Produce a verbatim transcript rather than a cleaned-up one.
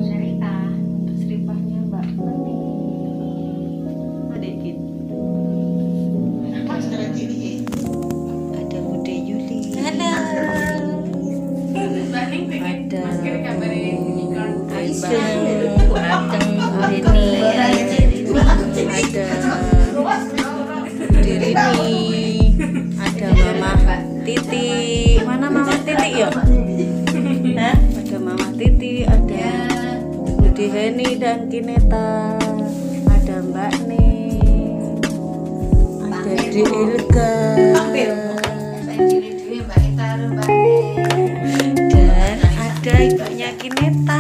Serita. Terus Rifahnya Mbak Nani. Adik Ada Bude Yuli. Halo. Ada Aisyah. Rini. Ada Dirini. Ada Mama Titi. Mana Mama Titi ya? Hah? Ada Mama Titi. Ada Budi Heni dan Kineta. Ada Mbak Ning. Ada Di Ilga. Dan ada ibunya Kineta.